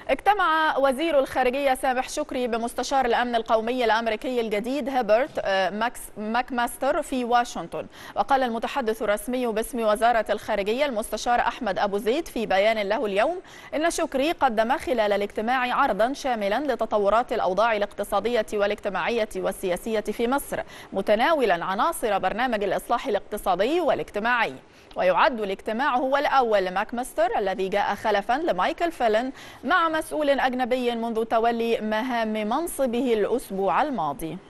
اجتمع وزير الخارجية سامح شكري بمستشار الأمن القومي الأمريكي الجديد هيبرت ماكماستر في واشنطن. وقال المتحدث الرسمي باسم وزارة الخارجية المستشار أحمد أبو زيد في بيان له اليوم إن شكري قدم خلال الاجتماع عرضا شاملا لتطورات الأوضاع الاقتصادية والاجتماعية والسياسية في مصر، متناولا عناصر برنامج الإصلاح الاقتصادي والاجتماعي. ويعد الاجتماع هو الأول لماكماستر الذي جاء خلفا لمايكل فيلن مع مسؤول أجنبي منذ تولي مهام منصبه الأسبوع الماضي.